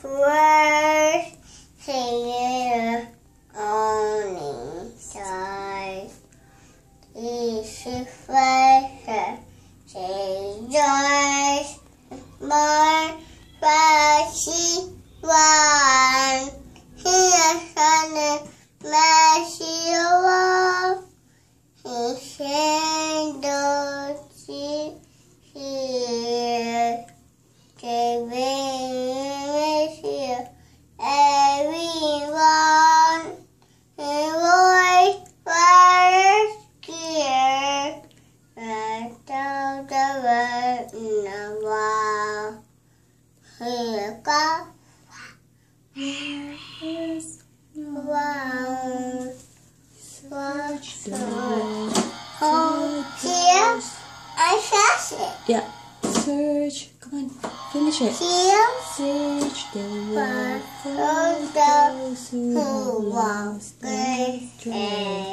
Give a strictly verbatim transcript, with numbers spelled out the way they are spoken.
First, see only side. Is first, say yours, more, flashy one. Here, sun, mercy love. He sent the sea here. The rain is here. Everyone, he was first here. Right out the world in a while. Here go. There is no Wow. such the Home here. I says it. Yeah. Search. Come on. Finish it. Here. Search the world For for those those who who lost lost their their strength.